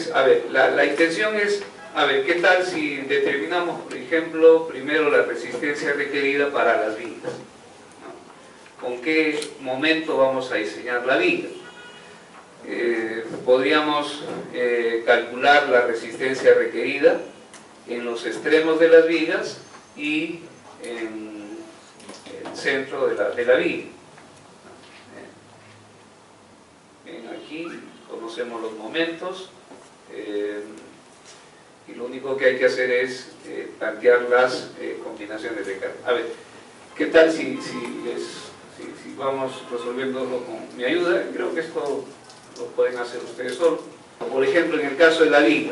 Entonces, a ver, la intención es, a ver, ¿qué tal si determinamos, por ejemplo, primero la resistencia requerida para las vigas, ¿no? ¿Con qué momento vamos a diseñar la viga? Podríamos calcular la resistencia requerida en los extremos de las vigas y en el centro de la viga. Bien, aquí conocemos los momentos y lo único que hay que hacer es plantear las combinaciones de carga. A ver, ¿qué tal si vamos resolviéndolo con mi ayuda? Creo que esto lo pueden hacer ustedes solos. Por ejemplo, en el caso de la viga.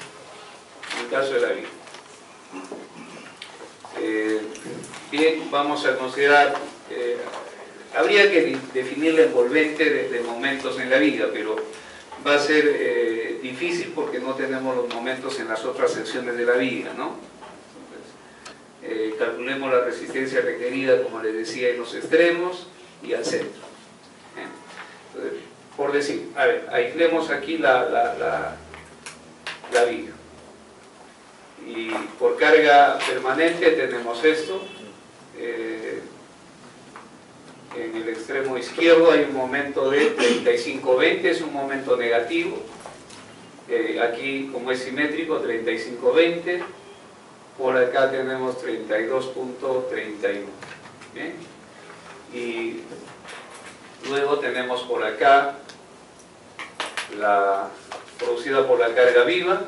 Bien, vamos a considerar, habría que definir la envolvente de momentos en la viga, pero va a ser difícil porque no tenemos los momentos en las otras secciones de la viga, ¿no? Entonces, calculemos la resistencia requerida, como les decía, en los extremos y al centro. Entonces, por decir, a ver, aislemos aquí la viga. Y por carga permanente tenemos esto. En el extremo izquierdo hay un momento de 35-20, es un momento negativo. Aquí, como es simétrico, 35-20. Por acá tenemos 32.31. ¿Bien? Y luego tenemos por acá la producida por la carga viva,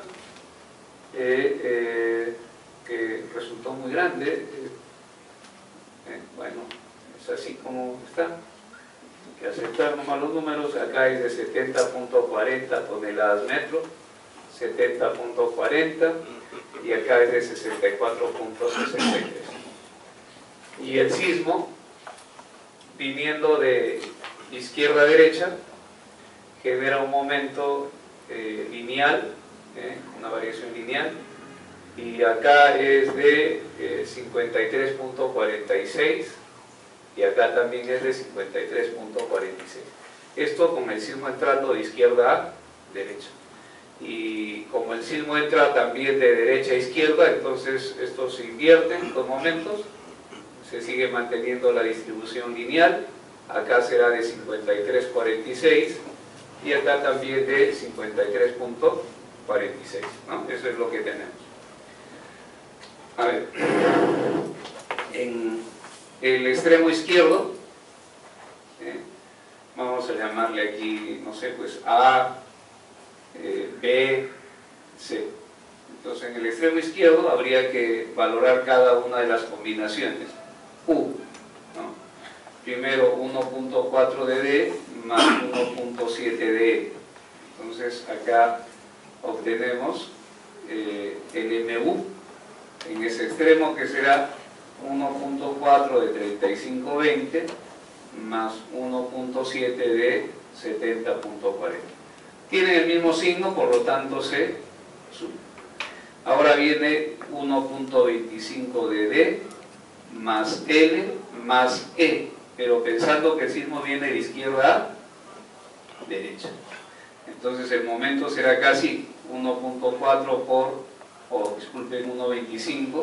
que resultó muy grande. Bueno, es así como está. Hay que aceptar nomás los números. Acá es de 70.40 toneladas metro, 70.40, y acá es de 64.63. Y el sismo, viniendo de izquierda a derecha, genera un momento lineal, una variación lineal, y acá es de 53.46 y acá también es de 53.46. Esto con el sismo entrando de izquierda a derecha. Y como el sismo entra también de derecha a izquierda, entonces estos se invierten los momentos, se sigue manteniendo la distribución lineal. Acá será de 53.46 y acá también de 53.46, ¿no? Eso es lo que tenemos. A ver, en el extremo izquierdo, vamos a llamarle aquí, no sé, pues A, B, C. Entonces en el extremo izquierdo habría que valorar cada una de las combinaciones. U, ¿no? Primero 1.4 de D más 1.7 de E. Entonces acá obtenemos el MU en ese extremo, que será 1.4 de 35-20 más 1.7 de 70.40. Tienen el mismo signo, por lo tanto se suma. Ahora viene 1.25 de D más L más E, pero pensando que el sismo viene de izquierda a derecha. Entonces el momento será casi 1.4 por, disculpen, 1.25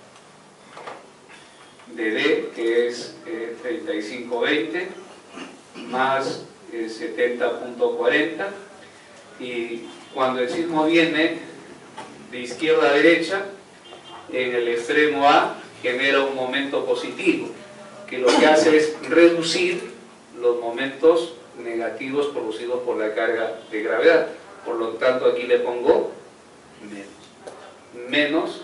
de D, que es 35-20 más 70.40, y cuando el sismo viene de izquierda a derecha, en el extremo A genera un momento positivo, que lo que hace es reducir los momentos negativos producidos por la carga de gravedad. Por lo tanto, aquí le pongo menos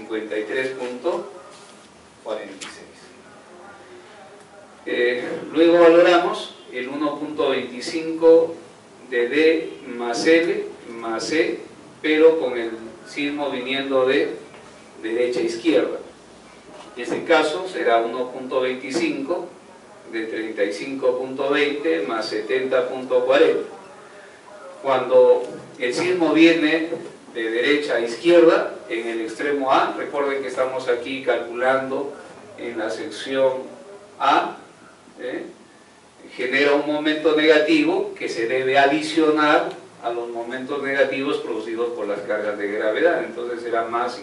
53.46. Luego valoramos el 1.25 de D más L más E, pero con el sismo viniendo de derecha a izquierda. En este caso será 1.25 de 35.20 más 70.40. Cuando el sismo viene de derecha a izquierda, en el extremo A, recuerden que estamos aquí calculando en la sección A, genera un momento negativo que se debe adicionar a los momentos negativos producidos por las cargas de gravedad. Entonces será más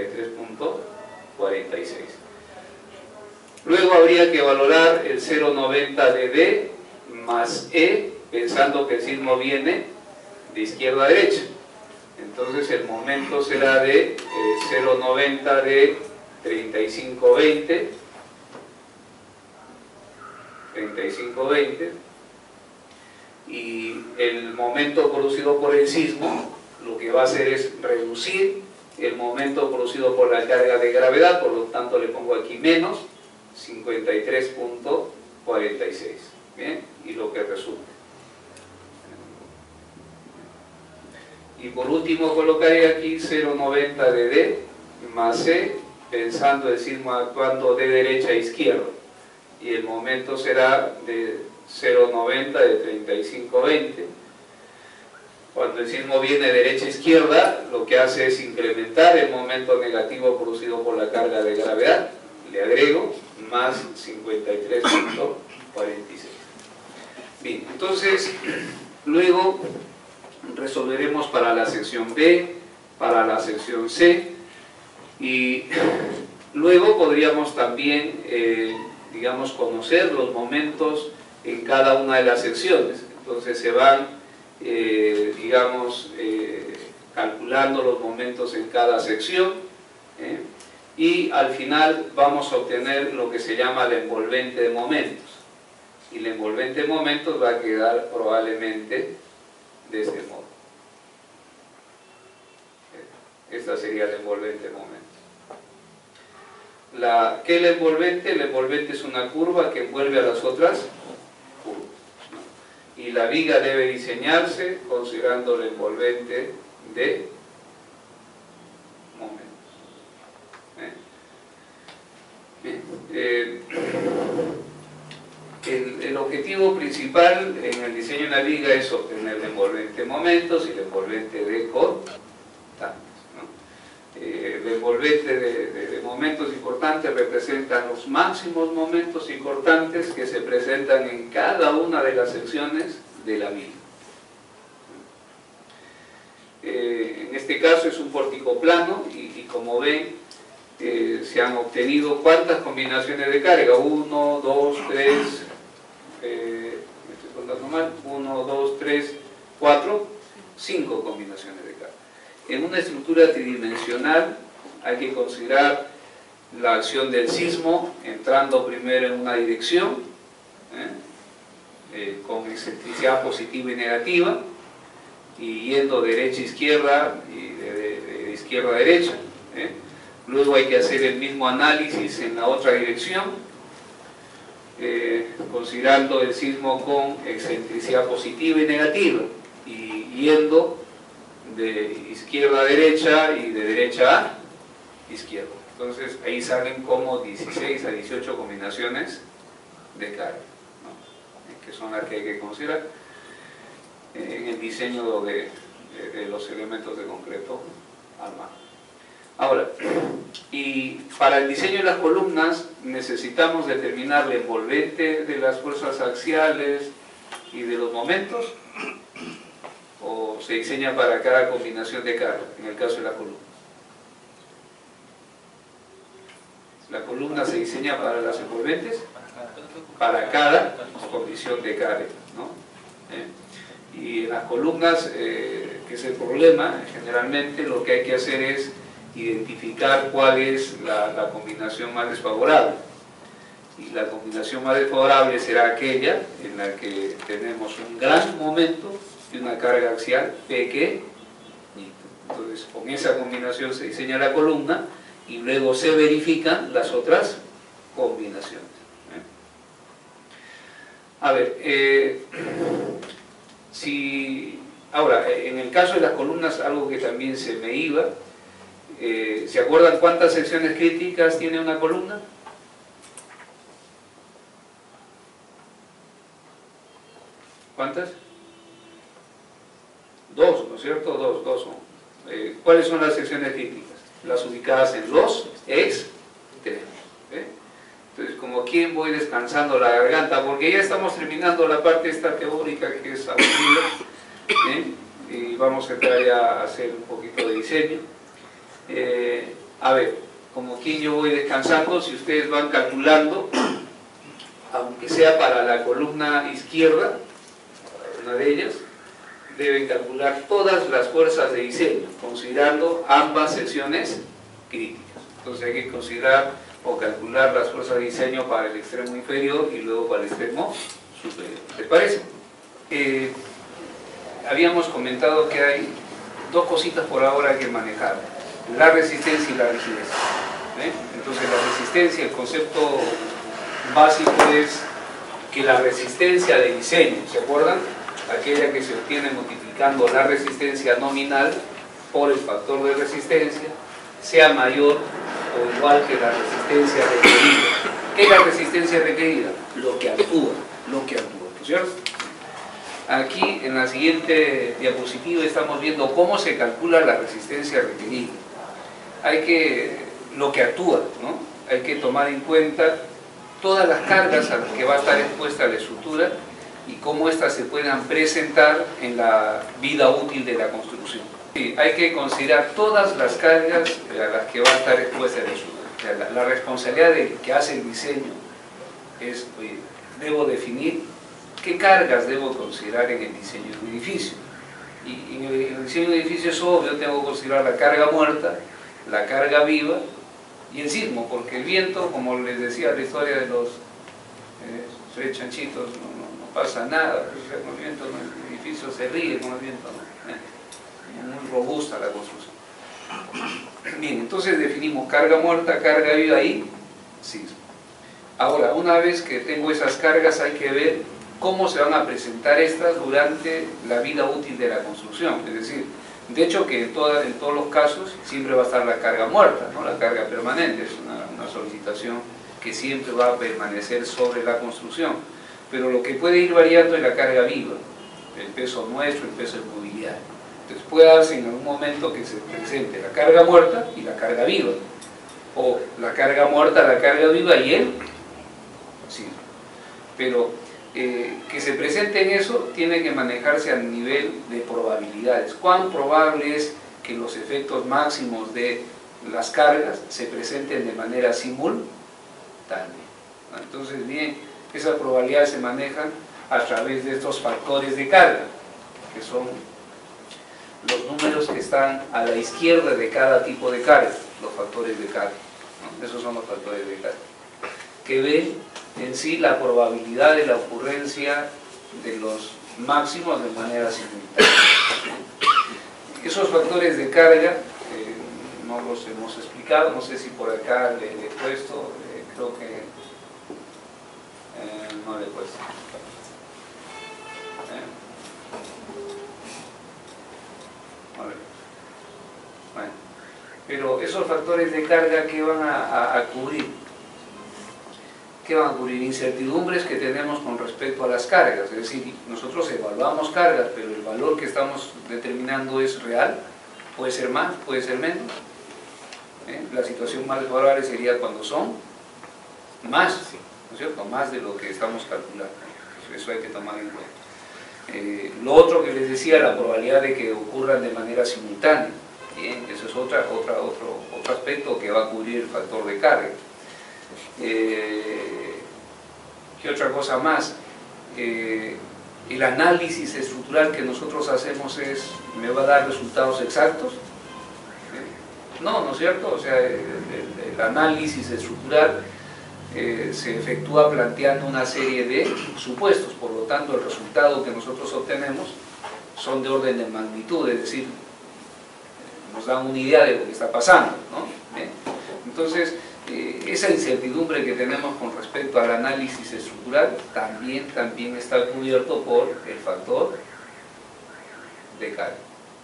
53.46. Luego habría que valorar el 0,90 de D más E, pensando que el sismo viene de izquierda a derecha. Entonces el momento será de 0,90 de 3520, y el momento producido por el sismo lo que va a hacer es reducir el momento producido por la carga de gravedad, por lo tanto le pongo aquí menos 53.46, ¿bien? Y lo que resulte. Y por último colocaré aquí 0,90 de D más C, pensando el sismo actuando de derecha a izquierda, y el momento será de 0,90 de 3520. Cuando el sismo viene de derecha a izquierda, lo que hace es incrementar el momento negativo producido por la carga de gravedad. Le agrego más 53.46. Bien, entonces luego resolveremos para la sección B, para la sección C, y luego podríamos también, digamos, conocer los momentos en cada una de las secciones. Entonces se van, digamos, calculando los momentos en cada sección, y al final vamos a obtener lo que se llama la envolvente de momentos. Y la envolvente de momentos va a quedar probablemente de este modo. Esta sería la envolvente de momentos. ¿Qué es la envolvente? La envolvente es una curva que envuelve a las otras curvas, ¿no? Y la viga debe diseñarse considerando la envolvente de momentos. El objetivo principal en el diseño de una viga es obtener la envolvente de momentos y la envolvente de cortantes, ¿no? La envolvente de momentos importantes representa los máximos momentos importantes que se presentan en cada una de las secciones de la viga. En este caso es un pórtico plano y como ven, se han obtenido ¿cuántas combinaciones de carga? 1, 2, 3, me estoy contando mal, 1, 2, 3, 4, 5 combinaciones de carga. En una estructura tridimensional hay que considerar la acción del sismo entrando primero en una dirección, con excentricidad positiva y negativa, y yendo derecha a izquierda y de izquierda a derecha. Luego hay que hacer el mismo análisis en la otra dirección, considerando el sismo con excentricidad positiva y negativa, y yendo de izquierda a derecha y de derecha a izquierda. Entonces ahí salen como 16 a 18 combinaciones de carga, ¿no? Que son las que hay que considerar en el diseño de los elementos de concreto armado. Ahora, y para el diseño de las columnas necesitamos determinar la envolvente de las fuerzas axiales y de los momentos, o se diseña para cada combinación de carga, en el caso de la columna. La columna se diseña para las envolventes, para cada condición de carga, ¿no? Y en las columnas, que es el problema, generalmente lo que hay que hacer es identificar cuál es la combinación más desfavorable. Y la combinación más desfavorable será aquella en la que tenemos un gran momento y una carga axial pequeñita. Entonces, con esa combinación se diseña la columna y luego se verifican las otras combinaciones. A ver, ahora, en el caso de las columnas, algo que también se me iba, ¿se acuerdan cuántas secciones críticas tiene una columna? ¿Cuántas? Dos, ¿no es cierto? Dos son. ¿Cuáles son las secciones críticas? Las ubicadas en los extremos. Entonces, como aquí voy descansando la garganta, porque ya estamos terminando la parte esta teórica que es aburrida, y vamos a entrar ya a hacer un poquito de diseño. A ver, como aquí yo voy descansando, si ustedes van calculando, aunque sea para la columna izquierda, una de ellas, deben calcular todas las fuerzas de diseño, considerando ambas secciones críticas. Entonces hay que considerar o calcular las fuerzas de diseño para el extremo inferior y luego para el extremo superior. ¿Les parece? Habíamos comentado que hay dos cositas por ahora que manejar: la resistencia y la rigidez. Entonces la resistencia, el concepto básico es que la resistencia de diseño, ¿se acuerdan? Aquella que se obtiene multiplicando la resistencia nominal por el factor de resistencia, sea mayor o igual que la resistencia requerida. ¿Qué es la resistencia requerida? Lo que actúa, ¿no es cierto? Aquí en la siguiente diapositiva estamos viendo cómo se calcula la resistencia requerida. Lo que actúa, ¿no? Hay que tomar en cuenta todas las cargas a las que va a estar expuesta la estructura y cómo éstas se puedan presentar en la vida útil de la construcción. Sí, hay que considerar todas las cargas a las que va a estar expuesta la estructura. O sea, la responsabilidad del que hace el diseño es, debo definir qué cargas debo considerar en el diseño de un edificio. Y en el diseño de un edificio es obvio, tengo que considerar la carga muerta, la carga viva y el sismo, porque el viento, como les decía la historia de los tres chanchitos, no pasa nada, con el viento, el edificio se ríe con el viento, muy robusta la construcción. Bien, entonces definimos carga muerta, carga viva y sismo. Ahora, una vez que tengo esas cargas, hay que ver cómo se van a presentar estas durante la vida útil de la construcción. Es decir, de hecho que en todos los casos siempre va a estar la carga muerta, ¿no? La carga permanente, es una solicitación que siempre va a permanecer sobre la construcción. Pero lo que puede ir variando es la carga viva, el peso nuestro, el peso del mobiliario. Entonces puede darse en algún momento que se presente la carga muerta y la carga viva, o la carga muerta, la carga viva y el sí. Pero que se presente en eso tiene que manejarse a nivel de probabilidades. ¿Cuán probable es que los efectos máximos de las cargas se presenten de manera simultánea? Entonces, bien, esas probabilidades se manejan a través de estos factores de carga, que son los números que están a la izquierda de cada tipo de carga, los factores de carga, ¿no? Esos son los factores de carga, que ven en sí la probabilidad de la ocurrencia de los máximos de manera simultánea. Esos factores de carga no los hemos explicado, no sé si por acá le he puesto, creo que no le he puesto. Bueno, pero esos factores de carga que van a cubrir, ¿qué van a cubrir? Incertidumbres que tenemos con respecto a las cargas, es decir, nosotros evaluamos cargas, pero el valor que estamos determinando es real, puede ser más, puede ser menos. La situación más favorable sería cuando son más, ¿no es cierto? Más de lo que estamos calculando. Eso hay que tomar en cuenta. Lo otro que les decía, la probabilidad de que ocurran de manera simultánea. Bien, eso es otro aspecto que va a cubrir el factor de carga. ¿Qué otra cosa más? El análisis estructural que nosotros hacemos ¿me va a dar resultados exactos? No es cierto, o sea, el análisis estructural se efectúa planteando una serie de supuestos, por lo tanto el resultado que nosotros obtenemos son de orden de magnitud, es decir, nos dan una idea de lo que está pasando, ¿no? Entonces, esa incertidumbre que tenemos con respecto al análisis estructural también está cubierto por el factor de carga.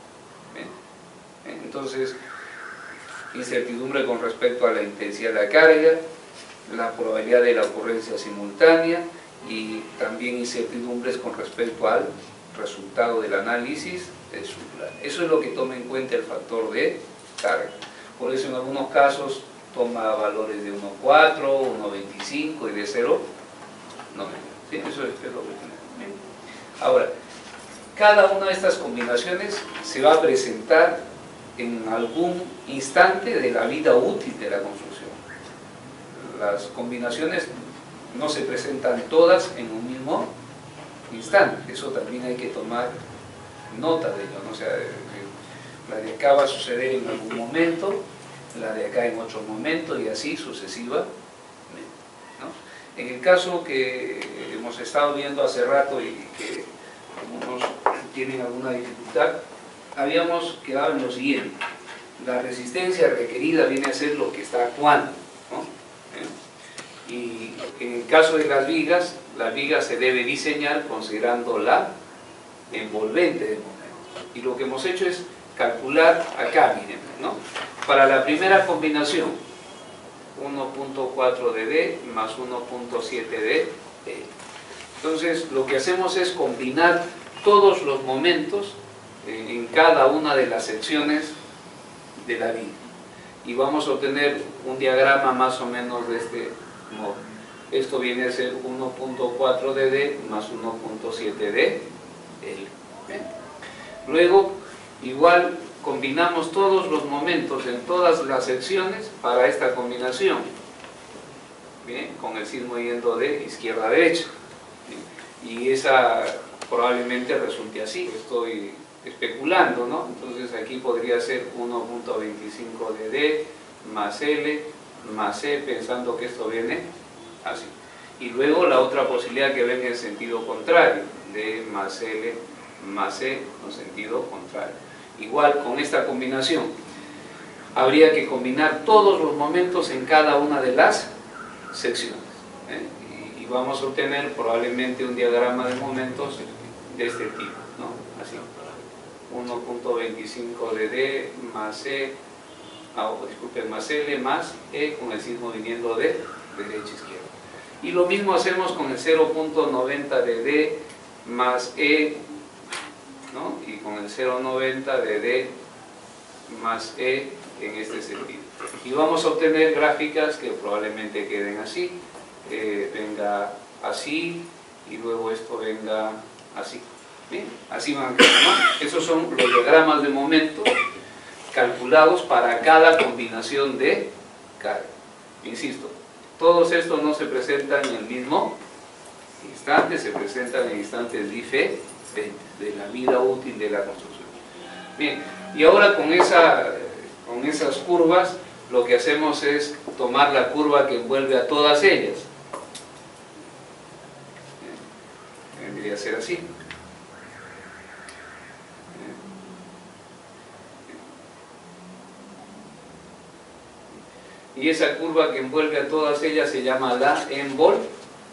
Entonces, incertidumbre con respecto a la intensidad de la carga, la probabilidad de la ocurrencia simultánea y también incertidumbres con respecto al resultado del análisis estructural. Eso es lo que toma en cuenta el factor de carga. Por eso en algunos casos toma valores de 1,4, 1,25 y de 0,9. ¿Sí? Eso es lo que tenemos. Ahora, cada una de estas combinaciones se va a presentar en algún instante de la vida útil de la construcción. Las combinaciones no se presentan todas en un mismo instante, eso también hay que tomar nota de ello, ¿no? O sea, la de acá va a suceder en algún momento, la de acá en otro momento y así sucesivamente, ¿no? En el caso que hemos estado viendo hace rato y que algunos tienen alguna dificultad, habíamos quedado en lo siguiente: la resistencia requerida viene a ser lo que está actuando, ¿no? Y en el caso de las vigas se debe diseñar considerando la envolvente del momento. Y lo que hemos hecho es calcular acá, miren, ¿no? Para la primera combinación, 1.4 de D más 1.7 de E. Entonces, lo que hacemos es combinar todos los momentos en cada una de las secciones de la viga. Y vamos a obtener un diagrama más o menos de este modo. Esto viene a ser 1.4 de D más 1.7 de L. Luego, igual combinamos todos los momentos en todas las secciones para esta combinación. Bien, con el signo yendo de izquierda a derecha. Bien. Y esa probablemente resulte así. Estoy especulando, ¿no? Entonces aquí podría ser 1.25 de D más L más E, pensando que esto viene así. Y luego la otra posibilidad que venga en sentido contrario, D más L más E en sentido contrario. Igual con esta combinación habría que combinar todos los momentos en cada una de las secciones, y vamos a obtener probablemente un diagrama de momentos de este tipo, ¿no? Así, 1.25 de D más E, disculpen, más L más E con el signo viniendo de derecha a izquierda. Y lo mismo hacemos con el 0.90 de D más E, ¿no? Y con el 0.90 de D más E en este sentido. Y vamos a obtener gráficas que probablemente queden así, venga así y luego esto venga así. Bien, así van a quedar, ¿no? Esos son los diagramas de momento calculados para cada combinación de carga. Insisto, todos estos no se presentan en el mismo instante, se presentan en instantes diferentes de la vida útil de la construcción. Bien, y ahora con esas curvas lo que hacemos es tomar la curva que envuelve a todas ellas. Vendría a ser así. Y esa curva que envuelve a todas ellas se llama la envolvente.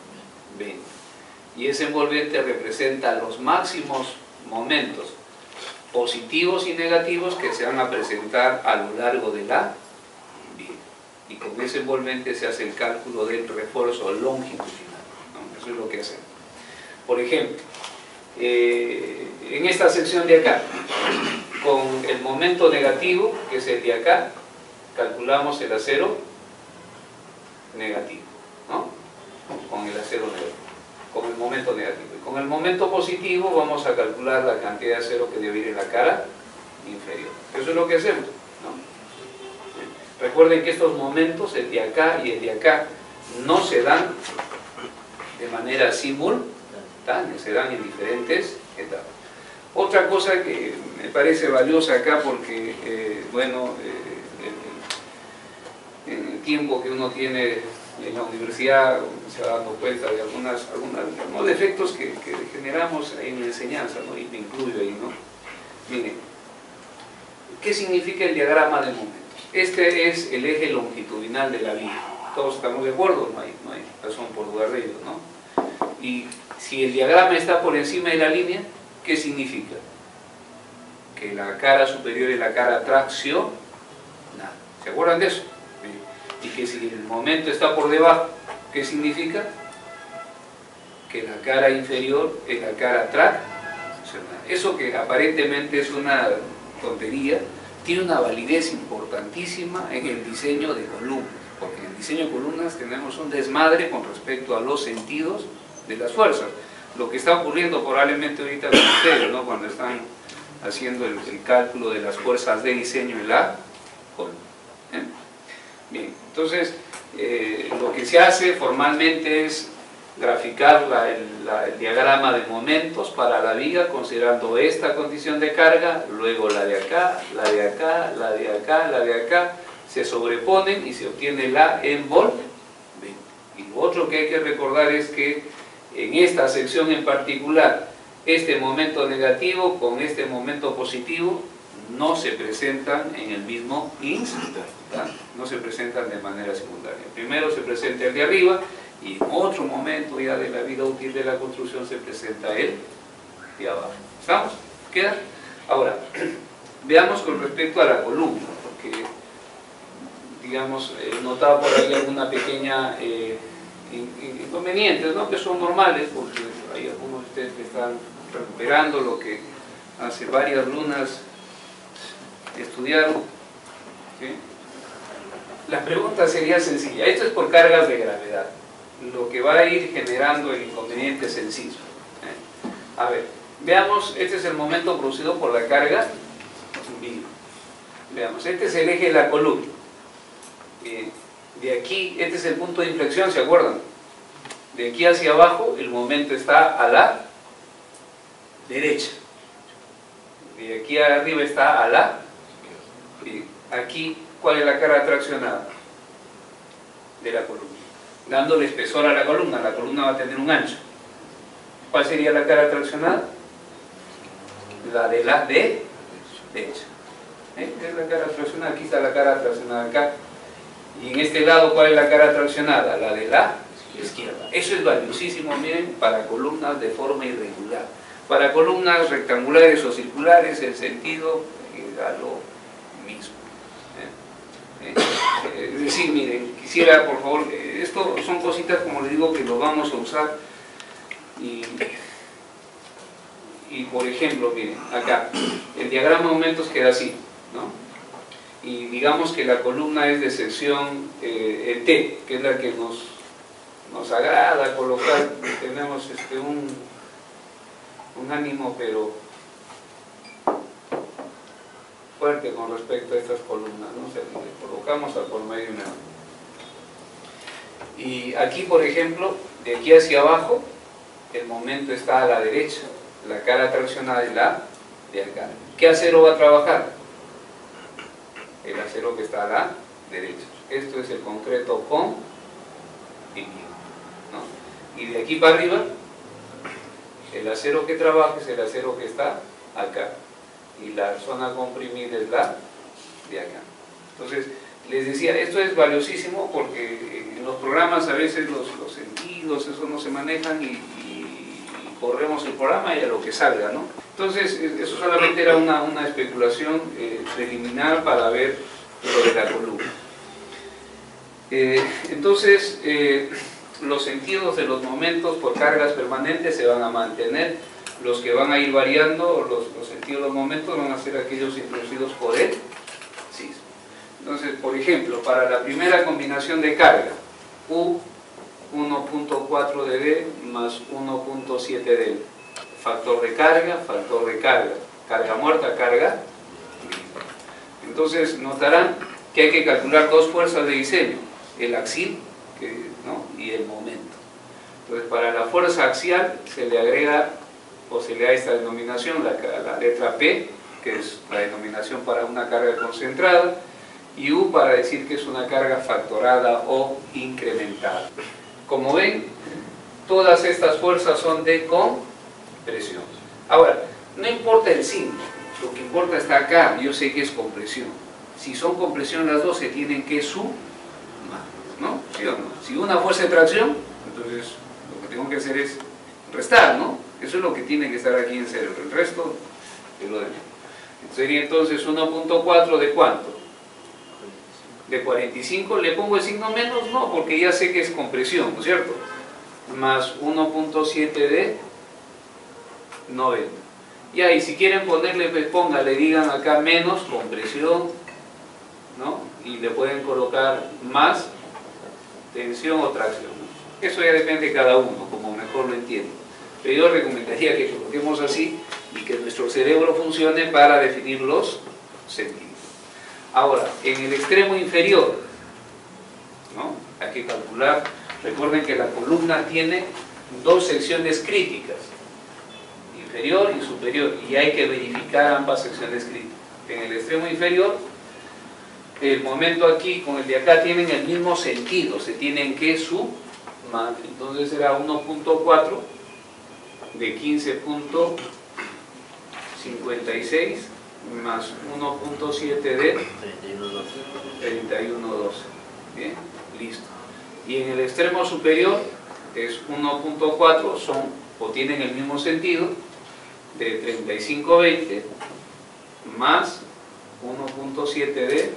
Y ese envolvente representa los máximos momentos positivos y negativos que se van a presentar a lo largo de la viga. Y con ese envolvente se hace el cálculo del refuerzo longitudinal, ¿no? Eso es lo que hacemos. Por ejemplo, en esta sección de acá, con el momento negativo, que es el de acá, calculamos el acero negativo, ¿no? Con el acero negativo, con el momento negativo. Y con el momento positivo vamos a calcular la cantidad de acero que debe ir en la cara inferior. Eso es lo que hacemos, ¿no? Recuerden que estos momentos, el de acá y el de acá, no se dan de manera simultánea, se dan en diferentes etapas. Otra cosa que me parece valiosa acá porque, en el tiempo que uno tiene en la universidad se va dando cuenta de algunos defectos que generamos en la enseñanza, ¿no? Y me incluyo ahí, ¿no? Miren, ¿qué significa el diagrama de momentos? Este es el eje longitudinal de la viga. ¿Todos estamos de acuerdo? No hay razón por dudar de ello, ¿no? Y si el diagrama está por encima de la línea, ¿qué significa? Que la cara superior es la cara traccionada. ¿Se acuerdan de eso? Y que si el momento está por debajo, ¿qué significa? Que la cara inferior es la cara traccionada. Eso que aparentemente es una tontería, tiene una validez importantísima en el diseño de columnas, porque en el diseño de columnas tenemos un desmadre con respecto a los sentidos de las fuerzas. lo que está ocurriendo probablemente ahorita con ustedes, ¿no? Cuando están haciendo el cálculo de las fuerzas de diseño en la columna. Bien, entonces lo que se hace formalmente es graficar el diagrama de momentos para la viga considerando esta condición de carga, luego la de acá, la de acá, la de acá, la de acá, se sobreponen y se obtiene la envolvente. Y lo otro que hay que recordar es que en esta sección en particular, este momento negativo con este momento positivo no se presentan en el mismo instante, no se presentan de manera simultánea. Primero se presenta el de arriba y en otro momento ya de la vida útil de la construcción se presenta el de abajo. ¿Estamos? ¿Queda? Ahora, veamos con respecto a la columna, porque digamos, notaba por ahí alguna pequeña inconvenientes, ¿no? Que son normales, porque hay algunos de ustedes que están recuperando lo que hace varias lunas estudiaron. ¿Sí? La pregunta sería sencilla. Esto es por cargas de gravedad, lo que va a ir generando el inconveniente sencillo. A ver, veamos, este es el momento producido por la carga viva. Veamos, este es el eje de la columna. Bien, de aquí, este es el punto de inflexión, ¿se acuerdan? De aquí hacia abajo el momento está a la derecha. De aquí arriba está a la... Bien, aquí, ¿cuál es la cara traccionada? De la columna. Dándole espesor a la columna va a tener un ancho. ¿Cuál sería la cara traccionada? La de la derecha. Es la cara traccionada, aquí está la cara traccionada acá. Y en este lado, ¿cuál es la cara traccionada? La de la izquierda. Eso es valiosísimo, miren, para columnas de forma irregular. Para columnas rectangulares o circulares, el sentido da lo mismo. Es decir, miren, quisiera, por favor, esto son cositas, como les digo, que lo vamos a usar. Y por ejemplo, miren, acá, el diagrama de momentos queda así, ¿no? Y digamos que la columna es de sección T, que es la que nos agrada colocar. Tenemos un ánimo pero fuerte con respecto a estas columnas, ¿no? Le colocamos al por medio una. Y aquí, por ejemplo, de aquí hacia abajo el momento está a la derecha, la cara traccionada es la de acá. ¿Qué acero va a trabajar? El acero que está a la derecha. Esto es el concreto comprimido, ¿no? Y de aquí para arriba, el acero que trabaja es el acero que está acá. Y la zona comprimida es la de acá. Entonces, les decía, esto es valiosísimo porque en los programas a veces los sentidos, eso no se manejan y corremos el programa y a lo que salga, ¿no? Entonces, eso solamente era una especulación preliminar para ver lo de la columna. Entonces, los sentidos de los momentos por cargas permanentes se van a mantener. Los que van a ir variando, los sentidos de los momentos van a ser aquellos introducidos por el sismo. Entonces, por ejemplo, para la primera combinación de carga, U 1.4 de D más 1.7 de L. Factor de carga, carga muerta, carga. Entonces notarán que hay que calcular dos fuerzas de diseño, el axial, ¿no? Y el momento. Entonces para la fuerza axial se le agrega o se le da esta denominación, la letra P, que es la denominación para una carga concentrada, y U para decir que es una carga factorada o incrementada. Como ven, todas estas fuerzas son de compresión. Ahora, no importa el signo, lo que importa está acá, yo sé que es compresión. Si son compresión las dos se tienen que sumar, ¿no? ¿Sí o no? Si una fuerza de tracción, entonces lo que tengo que hacer es restar, ¿no? Eso es lo que tiene que estar aquí en cero, el resto es lo demás. Sería entonces 1.4 ¿de cuánto? De 45, ¿le pongo el signo menos? No, porque ya sé que es compresión, ¿no es cierto? Más 1.7 de 90. Y ahí, si quieren ponerle, pues póngale, digan acá menos compresión, ¿no? Y le pueden colocar más tensión o tracción, ¿no? Eso ya depende de cada uno, como mejor lo entiende. Pero yo recomendaría que coloquemos así y que nuestro cerebro funcione para definir los sentidos. Ahora, en el extremo inferior, ¿no? Hay que calcular, recuerden que la columna tiene dos secciones críticas, inferior y superior, y hay que verificar ambas secciones críticas. En el extremo inferior, el momento aquí con el de acá tienen el mismo sentido, se tienen que sumar. Entonces será 1.4 de 15.56 más 1.7 de 31.12. Bien, listo. Y en el extremo superior es 1.4, son o tienen el mismo sentido, de 35.20 más 1.7 de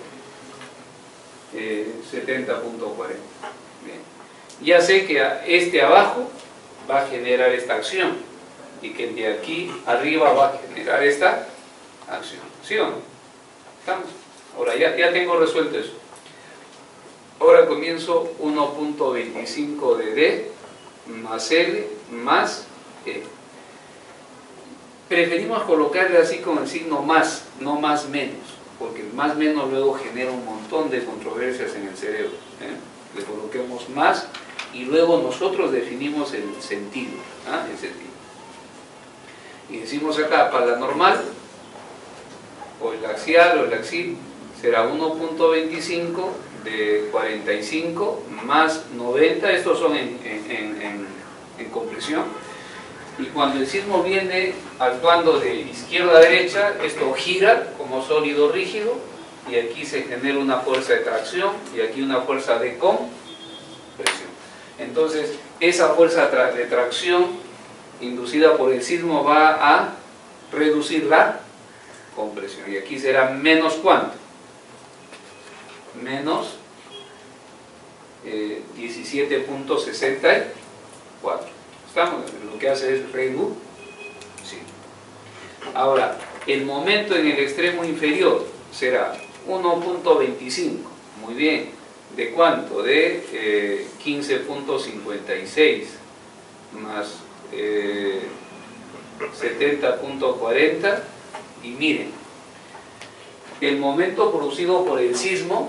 70.40. Ya sé que este abajo va a generar esta acción y que el de aquí arriba va a generar esta acción. ¿Sí o no? ¿Estamos? Ahora ya tengo resuelto eso. Ahora comienzo 1.25 de D más L más E. Preferimos colocarle así con el signo más, no más menos, porque el más menos luego genera un montón de controversias en el cerebro. Le coloquemos más y luego nosotros definimos el sentido. El sentido. Y decimos acá, para la normal, o el axial o el axil, será 1.25 de 45 más 90, estos son en compresión. Y cuando el sismo viene actuando de izquierda a derecha, esto gira como sólido rígido y aquí se genera una fuerza de tracción y aquí una fuerza de compresión. Entonces, esa fuerza de tracción inducida por el sismo va a reducir la compresión. Y aquí será menos ¿cuánto? Menos 17.64. ¿Estamos? Lo que hace es reducir. Ahora, el momento en el extremo inferior será 1.25. Muy bien. ¿De cuánto? De 15.56 más 70.40. Y miren, el momento producido por el sismo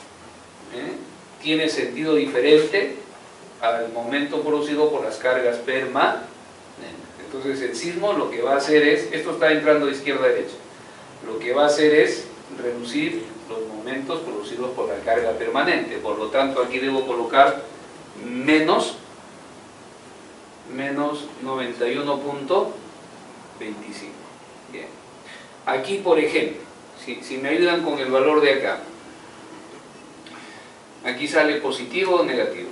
tiene sentido diferente al momento producido por las cargas permanentes. Entonces el sismo lo que va a hacer es, esto está entrando de izquierda a derecha, lo que va a hacer es reducir los momentos producidos por la carga permanente. Por lo tanto, aquí debo colocar menos 91.25. Bien. Aquí, por ejemplo, si me ayudan con el valor de acá, aquí sale positivo o negativo.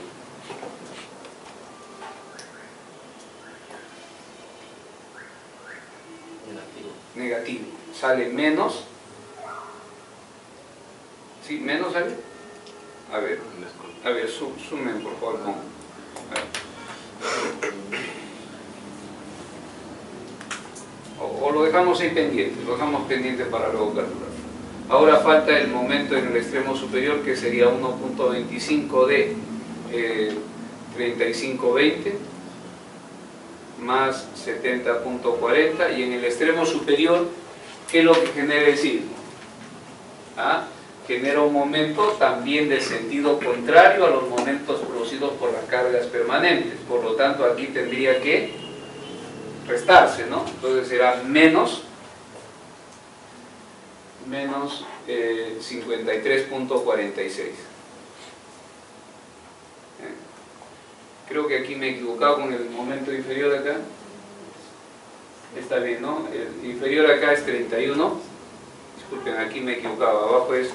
Negativo. Sale menos. ¿Sí? ¿Menos sale? A ver, sumen por favor. O lo dejamos ahí pendiente, lo dejamos pendiente para luego calcular. Ahora falta el momento en el extremo superior, que sería 1.25 de 35.20 más 70.40, y en el extremo superior, ¿qué es lo que genera el sismo? Genera un momento también de sentido contrario a los momentos producidos por las cargas permanentes. Por lo tanto, aquí tendría que restarse, ¿no? Entonces será menos 53.46. Creo que aquí me he equivocado con el momento inferior acá. Está bien, ¿no? El inferior acá es 31. Disculpen, aquí me he equivocado. Abajo es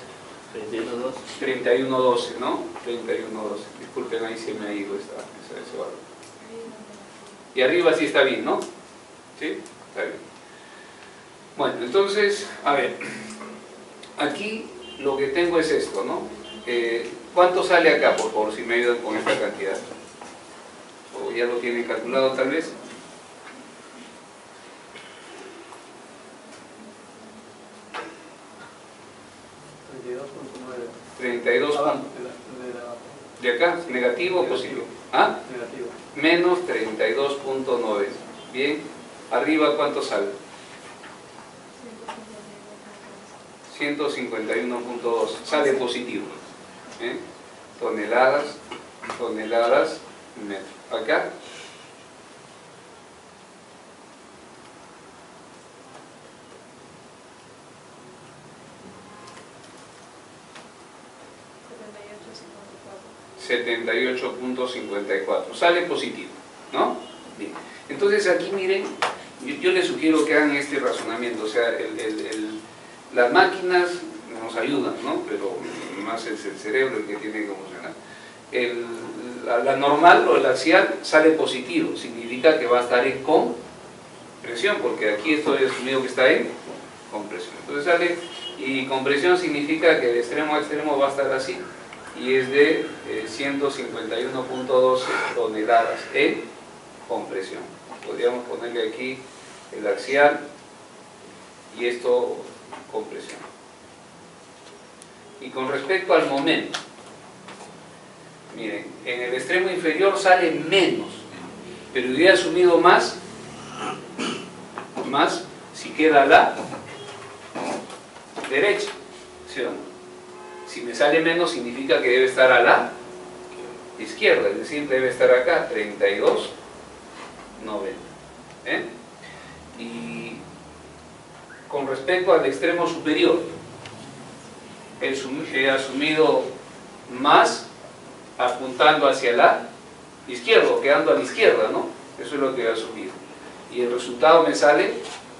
31.12, ¿no? 31.12. Disculpen, ahí se me ha ido ese valor. Y arriba sí está bien, ¿no? ¿Sí? Está bien. Bueno, entonces, a ver. Aquí lo que tengo es esto, ¿no? ¿Cuánto sale acá, por favor, si me ayudan con esta cantidad? ¿O ya lo tienen calculado tal vez? 32. ¿De acá? ¿Negativo o positivo? Negativo. Menos 32.9. Bien, arriba ¿cuánto sale? 151.2, sale positivo. ¿Eh? Toneladas, metro. Acá. $78.54, sale positivo, ¿no? Bien. Entonces aquí miren, yo les sugiero que hagan este razonamiento, o sea, las máquinas nos ayudan, ¿no? Pero más es el cerebro el que tiene que funcionar. La normal o el axial sale positivo, significa que va a estar en compresión, porque aquí esto es asumido que está en compresión. Entonces sale, y compresión significa que de extremo a extremo va a estar así, y es de 151.12 toneladas en compresión. Podríamos ponerle aquí el axial y esto compresión. Y con respecto al momento, miren, en el extremo inferior sale menos, pero yo he asumido más si queda a la derecha, ¿sí o no? Si me sale menos significa que debe estar a la izquierda, es decir, debe estar acá, 32.90. Y con respecto al extremo superior, he asumido más apuntando hacia la izquierda, o quedando a la izquierda, ¿no? Eso es lo que he asumido. Y el resultado me sale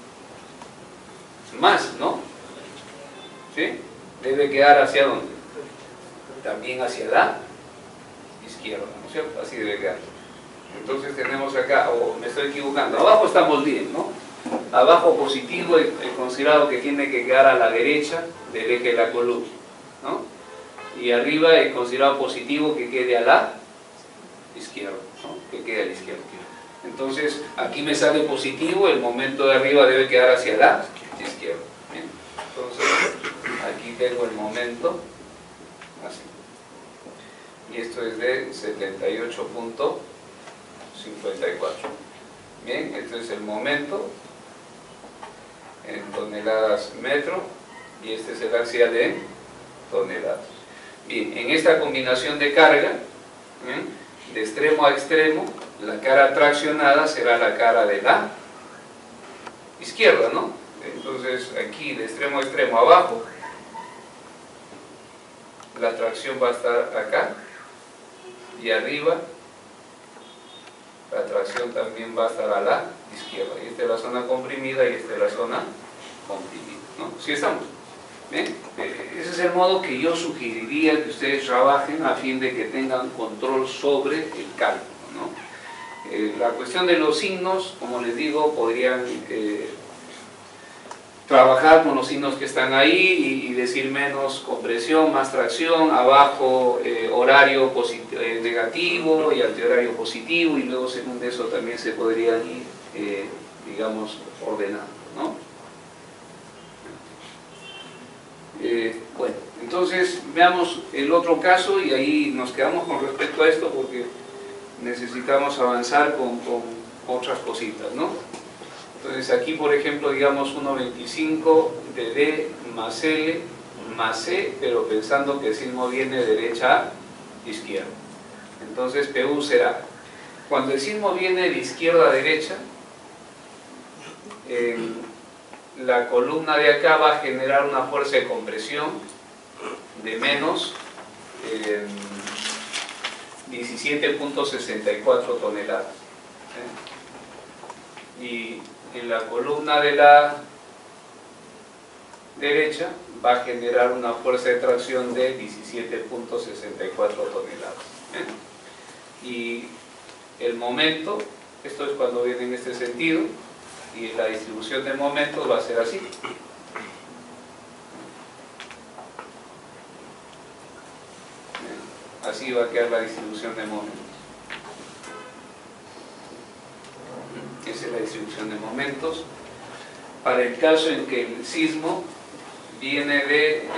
más, ¿no? ¿Sí? Debe quedar hacia dónde? También hacia la izquierda, ¿no es cierto? Así debe quedar. Entonces tenemos acá, o me estoy equivocando, abajo estamos bien, ¿no? Abajo positivo he considerado que tiene que quedar a la derecha del eje de la columna, ¿no? Y arriba he considerado positivo que quede a la izquierda, ¿no? Que quede a la izquierda. Entonces aquí me sale positivo, el momento de arriba debe quedar hacia la izquierda. Bien. Entonces aquí tengo el momento así. Y esto es de 78.54. Bien, este es el momento en toneladas metro y este es el axial en toneladas. Bien, en esta combinación de carga, de extremo a extremo, la cara traccionada será la cara de la izquierda, ¿no? Entonces aquí de extremo a extremo abajo, la tracción va a estar acá y arriba la tracción también va a estar a la izquierda. Y esta es la zona comprimida y esta es la zona comprimida, ¿no? ¿Sí estamos? ¿Bien? Ese es el modo que yo sugeriría que ustedes trabajen a fin de que tengan control sobre el cálculo, ¿no? La cuestión de los signos, como les digo, podrían trabajar con los signos que están ahí y decir menos compresión, más tracción, abajo horario negativo y antihorario positivo, y luego según eso también se podrían ir, digamos, ordenando, ¿no? Bueno, entonces veamos el otro caso y ahí nos quedamos con respecto a esto porque necesitamos avanzar con otras cositas, ¿no? Entonces aquí, por ejemplo, digamos 1.25 de D más L más C, pero pensando que el sismo viene de derecha a izquierda. Entonces PU será, cuando el sismo viene de izquierda a derecha, la columna de acá va a generar una fuerza de compresión de menos 17.64 toneladas. Y en la columna de la derecha va a generar una fuerza de tracción de 17.64 toneladas. Y el momento, esto es cuando viene en este sentido, y la distribución de momentos va a ser así. Así va a quedar la distribución de momentos. Esa es la distribución de momentos para el caso en que el sismo viene de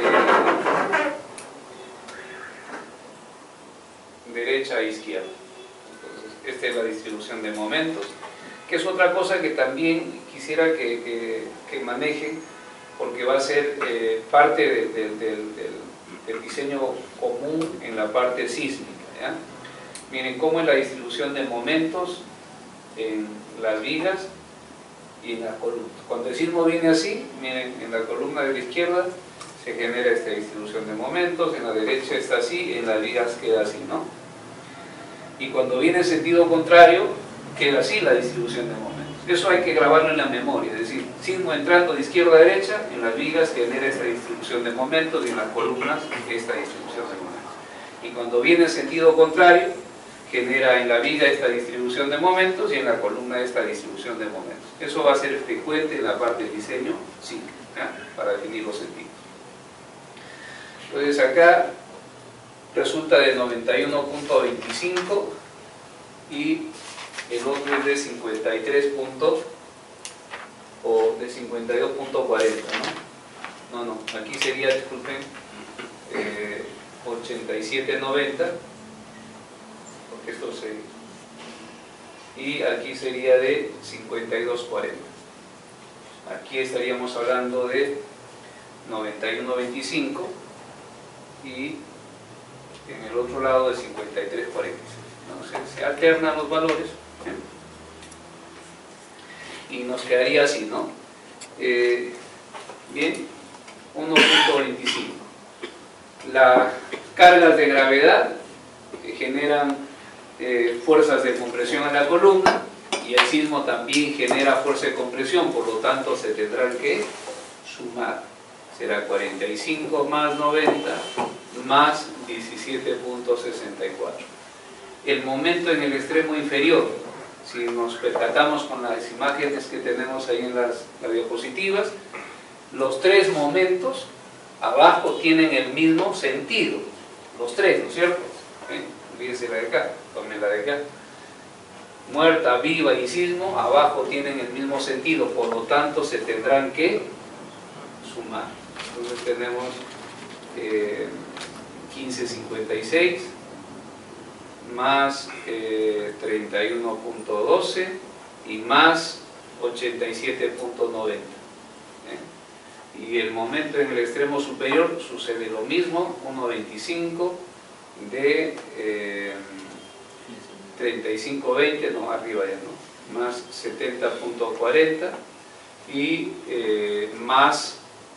derecha a izquierda. Entonces, esta es la distribución de momentos que es otra cosa que también quisiera que manejen, porque va a ser parte del diseño común en la parte sísmica, ¿ya? Miren cómo es la distribución de momentos en las vigas y en las columnas. Cuando el sismo viene así, miren, en la columna de la izquierda se genera esta distribución de momentos, en la derecha está así, en las vigas queda así, ¿no? Y cuando viene en sentido contrario, queda así la distribución de momentos. Eso hay que grabarlo en la memoria, es decir, sismo entrando de izquierda a derecha, en las vigas genera esta distribución de momentos y en las columnas esta distribución de momentos. Y cuando viene en sentido contrario, genera en la viga esta distribución de momentos y en la columna esta distribución de momentos. Eso va a ser frecuente en la parte del diseño sísmico, ¿ya? Para definir los sentidos. Entonces acá resulta de 91.25 y el otro es de 53 o de 52.40, ¿no? No, aquí sería, disculpen, 87.90, porque esto se... y aquí sería de 52.40. Aquí estaríamos hablando de 91.25 y en el otro lado de 53.46. Entonces se alternan los valores, ¿eh? Y nos quedaría así, ¿no? Bien, 1.25. Las cargas de gravedad generan fuerzas de compresión en la columna y el sismo también genera fuerza de compresión, por lo tanto se tendrán que sumar. Será 45 más 90 más 17.64. El momento en el extremo inferior, si nos percatamos con las imágenes que tenemos ahí en las diapositivas, los tres momentos abajo tienen el mismo sentido, los tres, ¿no es cierto? Olvídense la de acá, tomen la de acá. Muerta, viva y sismo, abajo tienen el mismo sentido, por lo tanto se tendrán que sumar. Entonces tenemos 15.56 más 31.12 y más 87.90. Y el momento en el extremo superior sucede lo mismo, 1.25 de 35.20, no, arriba ya no, más 70.40 y más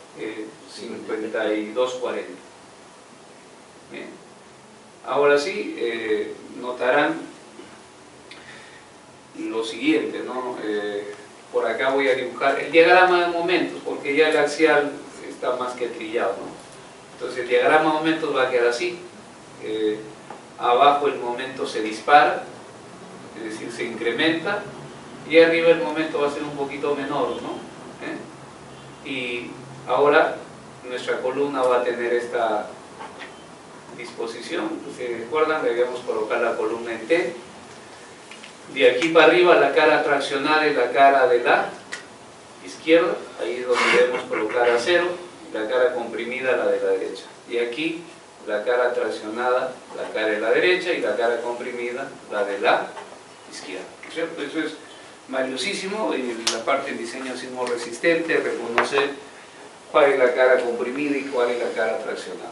52.40. Bien. Ahora sí, notarán lo siguiente, ¿no? Por acá voy a dibujar el diagrama de momentos, porque ya el axial está más que trillado, ¿no? Entonces el diagrama de momentos va a quedar así. Abajo el momento se dispara, es decir, se incrementa, y arriba el momento va a ser un poquito menor, ¿no? Y ahora nuestra columna va a tener esta disposición. Si recuerdan, debíamos colocar la columna en T. De aquí para arriba la cara traccionada es la cara de la izquierda, ahí es donde debemos colocar a 0, y la cara comprimida la de la derecha. Y aquí la cara traccionada, la cara de la derecha, y la cara comprimida, la de la izquierda, ¿cierto? Eso es valiosísimo en la parte de diseño sismo resistente, reconocer cuál es la cara comprimida y cuál es la cara traccionada.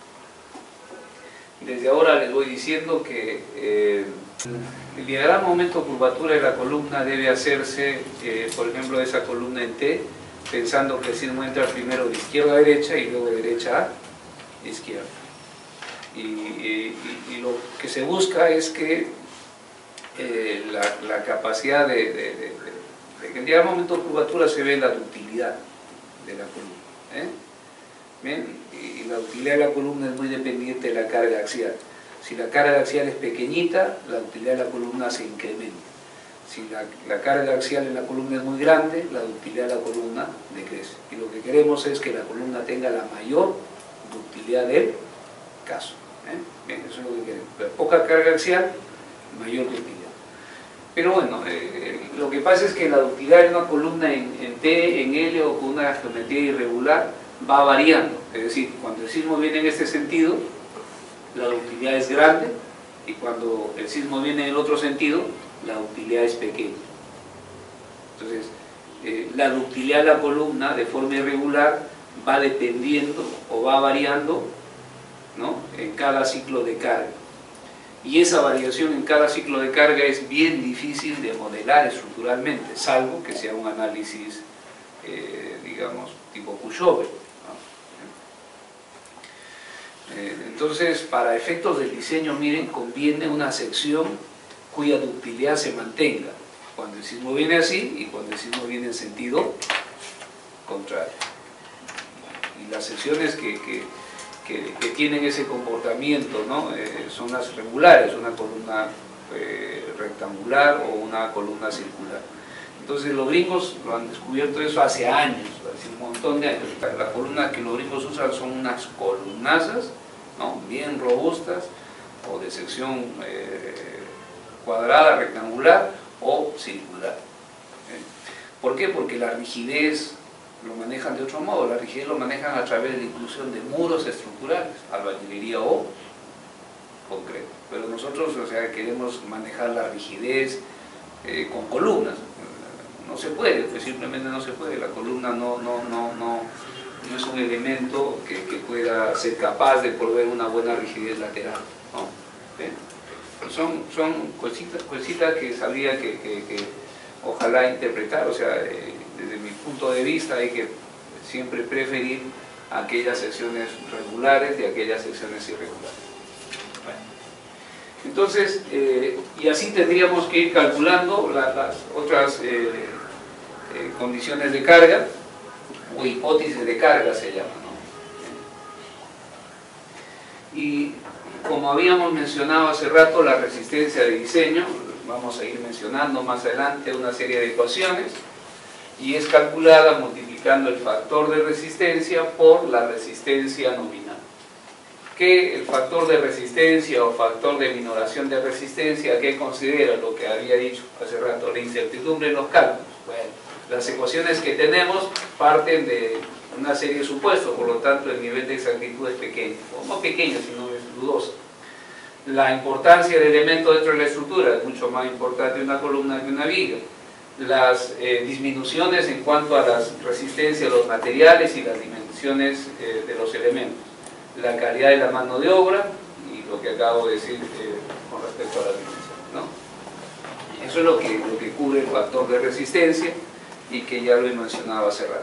Desde ahora les voy diciendo que el diagrama momento-curvatura de la columna debe hacerse, por ejemplo, de esa columna en T, pensando que el sismo entra primero de izquierda a derecha y luego de derecha a izquierda. Y lo que se busca es que la capacidad de que el diagrama momento-curvatura se ve la ductilidad de la columna. Bien, y la ductilidad de la columna es muy dependiente de la carga axial. Si la carga axial es pequeñita, la ductilidad de la columna se incrementa. Si la carga axial en la columna es muy grande, la ductilidad de la columna decrece. Y lo que queremos es que la columna tenga la mayor ductilidad del caso. Bien, eso es lo que queremos. Pero poca carga axial, mayor ductilidad. Pero bueno, lo que pasa es que la ductilidad de una columna en T, en L o con una geometría irregular va variando. Es decir, cuando el sismo viene en este sentido, la ductilidad es grande, y cuando el sismo viene en el otro sentido, la ductilidad es pequeña. Entonces, la ductilidad de la columna de forma irregular va dependiendo o va variando, ¿no?, en cada ciclo de carga. Y esa variación en cada ciclo de carga es bien difícil de modelar estructuralmente, salvo que sea un análisis, digamos, tipo pushover, ¿no? Entonces, para efectos del diseño, miren, conviene una sección cuya ductilidad se mantenga cuando el sismo viene así y cuando el sismo viene en sentido contrario. Y las secciones que tienen ese comportamiento, ¿no?, son las regulares, una columna rectangular o una columna circular. Entonces los gringos lo han descubierto eso hace años, hace un montón de años. Las columnas que los gringos usan son unas columnazas, ¿no?, bien robustas, o de sección cuadrada, rectangular o circular. ¿Por qué? Porque la rigidez lo manejan de otro modo, la rigidez lo manejan a través de la inclusión de muros estructurales, albañilería o concreto. Pero nosotros, o sea, queremos manejar la rigidez con columnas. No se puede, pues simplemente no se puede. La columna no es un elemento que pueda ser capaz de proveer una buena rigidez lateral, ¿no? Son cositas que sabría que ojalá interpretar, o sea, desde mi punto de vista hay que siempre preferir aquellas secciones regulares y aquellas secciones irregulares. Bueno, entonces, y así tendríamos que ir calculando las otras condiciones de carga, o hipótesis de carga se llama, ¿no? Y como habíamos mencionado hace rato, la resistencia de diseño, vamos a ir mencionando más adelante una serie de ecuaciones, y es calculada multiplicando el factor de resistencia por la resistencia nominal. ¿Qué el factor de resistencia o factor de minoración de resistencia? ¿Qué considera? Lo que había dicho hace rato, la incertidumbre en los cálculos. Bueno, las ecuaciones que tenemos parten de una serie de supuestos, por lo tanto el nivel de exactitud es pequeño, o no pequeño, sino es dudoso. La importancia del elemento dentro de la estructura es mucho más importante una columna que una viga. Las disminuciones en cuanto a las resistencias de los materiales y las dimensiones de los elementos, la calidad de la mano de obra y lo que acabo de decir con respecto a las dimensiones, ¿no? Eso es lo que cubre el factor de resistencia y que ya lo he mencionado hace rato.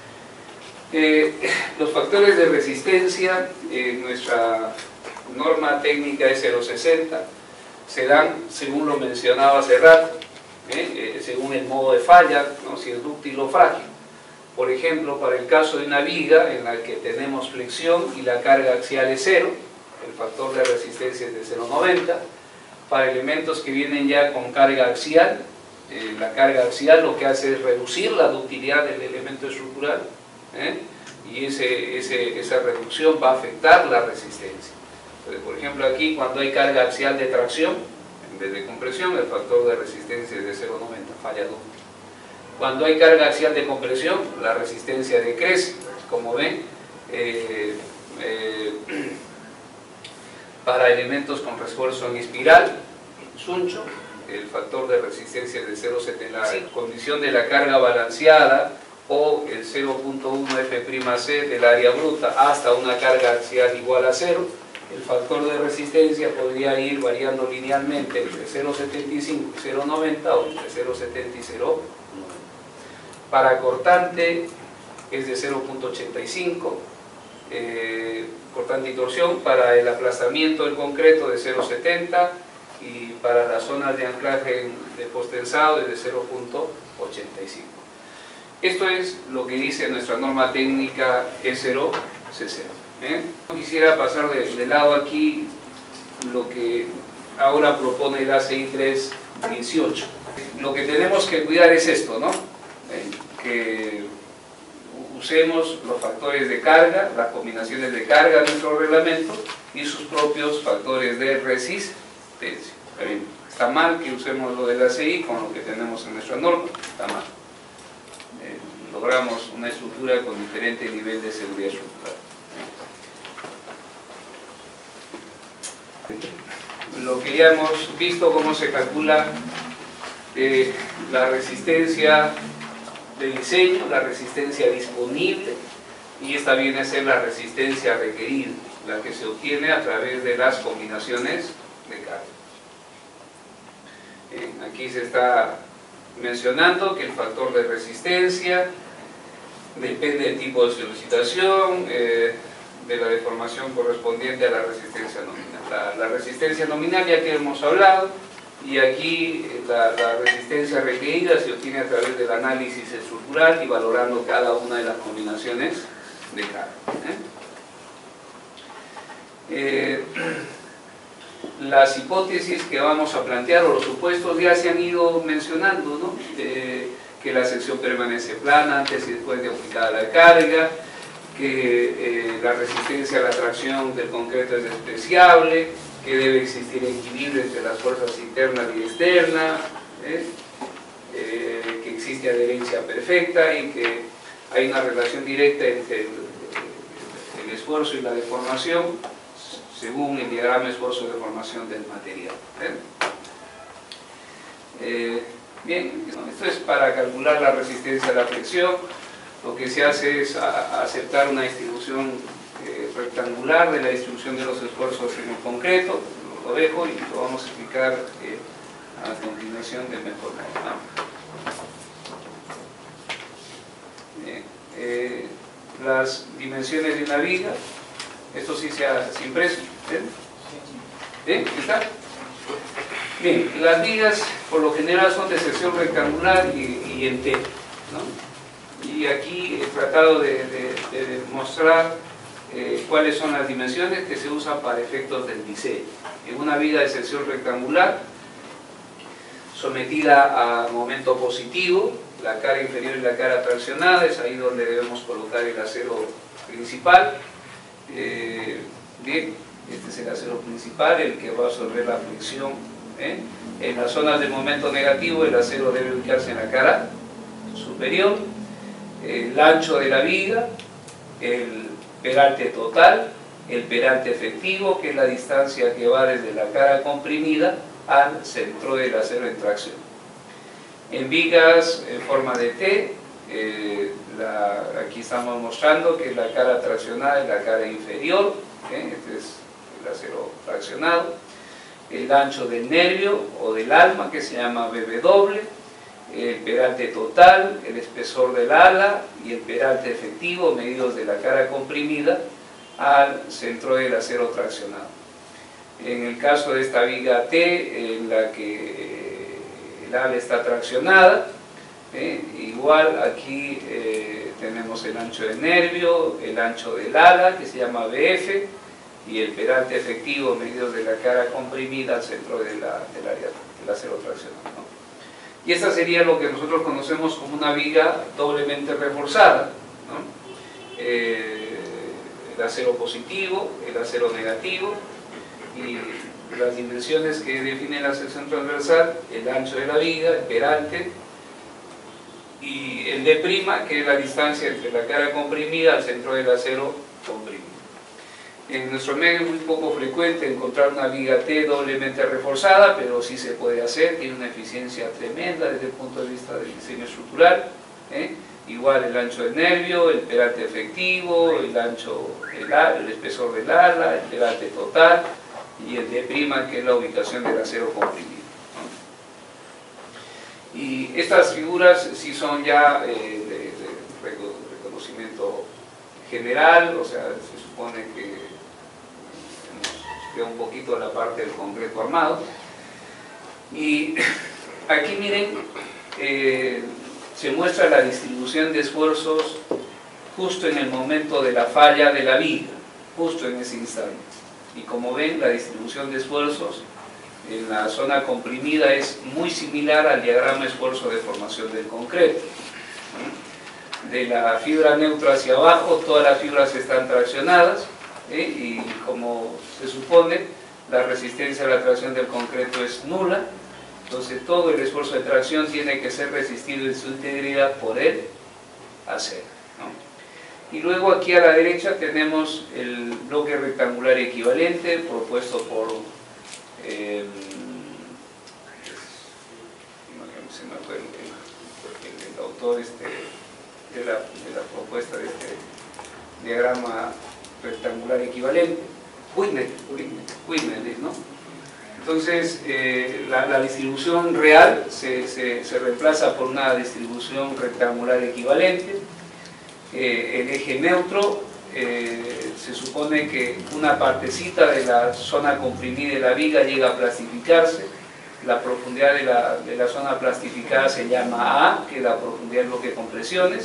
Los factores de resistencia, nuestra norma técnica es 0,60, se dan según lo mencionado hace rato, según el modo de falla, ¿no?, si es dúctil o frágil. Por ejemplo, para el caso de una viga en la que tenemos flexión y la carga axial es 0, el factor de resistencia es de 0,90. Para elementos que vienen ya con carga axial, la carga axial lo que hace es reducir la ductilidad del elemento estructural, y esa reducción va a afectar la resistencia. Entonces, por ejemplo, aquí cuando hay carga axial de tracción en vez de compresión, el factor de resistencia es de 0,90, falla dúctil. Cuando hay carga axial de compresión, la resistencia decrece, como ven. Para elementos con refuerzo en espiral, Suncho, el factor de resistencia es de 0,70, la condición de la carga balanceada o el 0,1 F'C del área bruta hasta una carga axial igual a 0, el factor de resistencia podría ir variando linealmente entre 0,75 y 0,90 o entre 0,70 y 0,90. Para cortante es de 0,85, cortante y torsión. Para el aplastamiento del concreto de 0,70 y para las zonas de anclaje de posttensado es de 0,85. Esto es lo que dice nuestra norma técnica E060. No quisiera pasar de lado aquí lo que ahora propone el ACI 318. Lo que tenemos que cuidar es esto, ¿no? Que usemos los factores de carga, las combinaciones de carga de nuestro reglamento y sus propios factores de resistencia. Está mal que usemos lo del ACI con lo que tenemos en nuestra norma, está mal. Logramos una estructura con diferente nivel de seguridad estructural. Lo que ya hemos visto, cómo se calcula la resistencia de diseño, la resistencia disponible, y esta viene a ser la resistencia requerida, la que se obtiene a través de las combinaciones de carga. Aquí se está mencionando que el factor de resistencia depende del tipo de solicitación, de la deformación correspondiente a la resistencia nominal. La resistencia nominal ya que hemos hablado, y aquí la resistencia requerida se obtiene a través del análisis estructural y valorando cada una de las combinaciones de carga. Las hipótesis que vamos a plantear o los supuestos ya se han ido mencionando, ¿no? Que la sección permanece plana antes y después de aplicada la carga, que la resistencia a la tracción del concreto es despreciable, que debe existir equilibrio entre las fuerzas internas y externas, que existe adherencia perfecta y que hay una relación directa entre el esfuerzo y la deformación según el diagrama esfuerzo-deformación del material. Bien, esto es para calcular la resistencia a la flexión. Lo que se hace es aceptar una distribución rectangular de la distribución de los esfuerzos en el concreto. Lo dejo y lo vamos a explicar a continuación de mejor manera. Las dimensiones de una viga, esto sí se ha impreso. ¿Está? Bien, las vigas por lo general son de sección rectangular y entera, ¿no? Y aquí he tratado de mostrar cuáles son las dimensiones que se usan para efectos del diseño. En una viga de sección rectangular sometida a momento positivo, la cara inferior y la cara traccionada, es ahí donde debemos colocar el acero principal. Bien, este es el acero principal, el que va a absorber la fricción. En las zonas de momento negativo el acero debe ubicarse en la cara superior. El ancho de la viga, el peralte total, el peralte efectivo, que es la distancia que va desde la cara comprimida al centro del acero en tracción. En vigas en forma de T, aquí estamos mostrando que la cara traccionada es la cara inferior, este es el acero traccionado, el ancho del nervio o del alma, que se llama BB doble, el peralte total, el espesor del ala y el peralte efectivo medidos de la cara comprimida al centro del acero traccionado. En el caso de esta viga T, en la que el ala está traccionada, igual aquí tenemos el ancho del nervio, el ancho del ala, que se llama BF, y el peralte efectivo medido de la cara comprimida al centro del área del acero traccionado, ¿no? Y esta sería lo que nosotros conocemos como una viga doblemente reforzada, ¿no? El acero positivo, el acero negativo, y las dimensiones que definen la sección transversal, el ancho de la viga, el peralte, y el D', que es la distancia entre la cara comprimida al centro del acero comprimido. En nuestro medio es muy poco frecuente encontrar una viga T doblemente reforzada, pero sí se puede hacer, tiene una eficiencia tremenda desde el punto de vista del diseño estructural. Igual el ancho del nervio, el peralte efectivo, el ancho el espesor del ala, el peralte total y el D', que es la ubicación del acero comprimido. Y estas figuras sí son ya de reconocimiento general, o sea, se supone que un poquito la parte del concreto armado. Y aquí miren, se muestra la distribución de esfuerzos justo en el momento de la falla de la viga, justo en ese instante. Y como ven, la distribución de esfuerzos en la zona comprimida es muy similar al diagrama esfuerzo de formación del concreto. De la fibra neutra hacia abajo, todas las fibras están traccionadas, y como se supone, la resistencia a la tracción del concreto es nula, entonces todo el esfuerzo de tracción tiene que ser resistido en su integridad por el acero, ¿no? Y luego aquí a la derecha tenemos el bloque rectangular equivalente propuesto por autor de la propuesta de este diagrama rectangular equivalente, Whitney, ¿no? Entonces, la distribución real se reemplaza por una distribución rectangular equivalente. El eje neutro, se supone que una partecita de la zona comprimida de la viga llega a plastificarse. La profundidad de la zona plastificada se llama A, que es la profundidad del bloque de compresiones.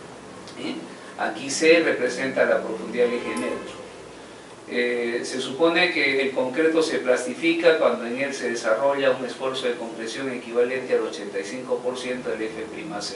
Aquí C representa la profundidad del eje neutro. Se supone que el concreto se plastifica cuando en él se desarrolla un esfuerzo de compresión equivalente al 85% del F'(C).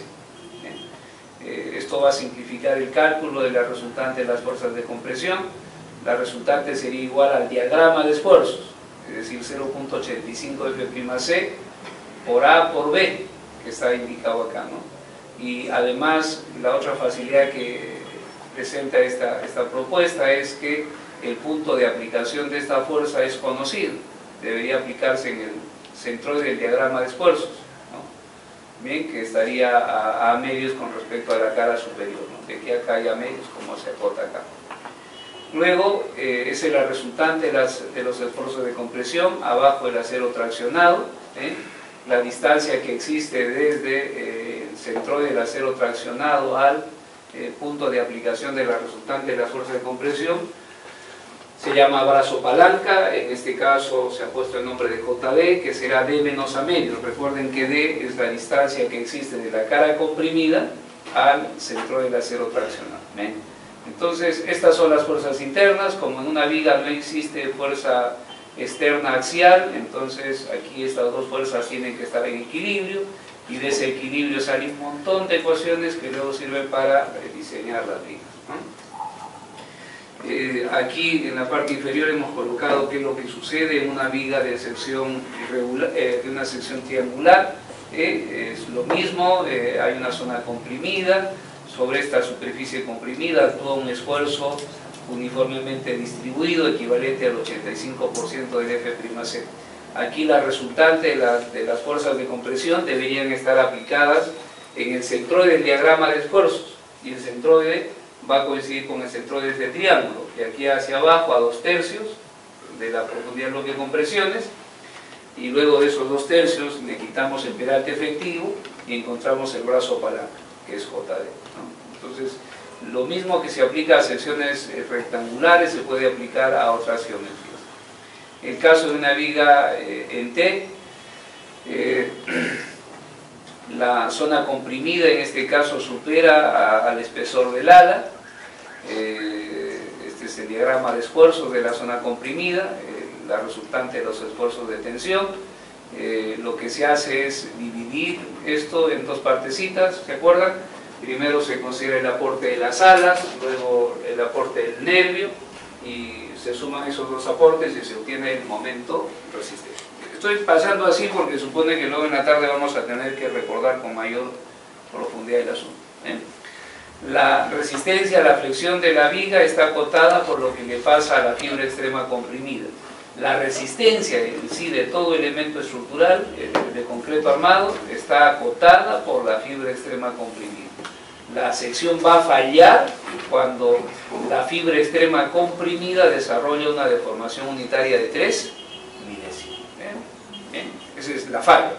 Esto va a simplificar el cálculo de la resultante de las fuerzas de compresión. La resultante sería igual al diagrama de esfuerzos, es decir, 0.85 F'(C) por A por B, que está indicado acá, ¿no? Y además, la otra facilidad que presenta esta propuesta es que el punto de aplicación de esta fuerza es conocido, debería aplicarse en el centroide del diagrama de esfuerzos, ¿no? Bien, que estaría a medios con respecto a la cara superior, ¿no? De aquí acá hay a medios, como se acota acá. Luego, esa es la resultante de los esfuerzos de compresión, abajo el acero traccionado, la distancia que existe desde el centroide del acero traccionado al punto de aplicación de la resultante de las fuerzas de compresión, se llama brazo palanca. En este caso se ha puesto el nombre de JD, que será D menos A medios. Recuerden que D es la distancia que existe de la cara comprimida al centroide del acero traccionado. Entonces, estas son las fuerzas internas. Como en una viga no existe fuerza externa axial, entonces aquí estas dos fuerzas tienen que estar en equilibrio, y de ese equilibrio salen un montón de ecuaciones que luego sirven para diseñar las vigas, ¿no? Aquí en la parte inferior hemos colocado qué es lo que sucede en una viga de sección irregular, de una sección triangular. Es lo mismo, hay una zona comprimida. Sobre esta superficie comprimida actúa un esfuerzo uniformemente distribuido equivalente al 85% del F'(C). Aquí la resultante de las fuerzas de compresión deberían estar aplicadas en el centroide del diagrama de esfuerzos, y el centroide va a coincidir con el centroide de este triángulo, de aquí hacia abajo a 2/3 de la profundidad del bloque de compresiones, y luego de esos 2/3 le quitamos el peralte efectivo y encontramos el brazo palanca, que es JD, ¿no? Entonces, lo mismo que se aplica a secciones rectangulares se puede aplicar a otras geometrías. En el caso de una viga en T, la zona comprimida en este caso supera al espesor del ala. Este es el diagrama de esfuerzos de la zona comprimida, la resultante de los esfuerzos de tensión. Lo que se hace es dividir esto en dos partecitas, ¿se acuerdan? Primero se considera el aporte de las alas, luego el aporte del nervio, y se suman esos dos aportes y se obtiene el momento resistente. Estoy pasando así porque supone que luego en la tarde vamos a tener que recordar con mayor profundidad el asunto. La resistencia a la flexión de la viga está acotada por lo que le pasa a la fibra extrema comprimida. La resistencia en sí de todo elemento estructural de concreto armado está acotada por la fibra extrema comprimida. La sección va a fallar cuando la fibra extrema comprimida desarrolla una deformación unitaria de 3 milésimas. Esa es la falla.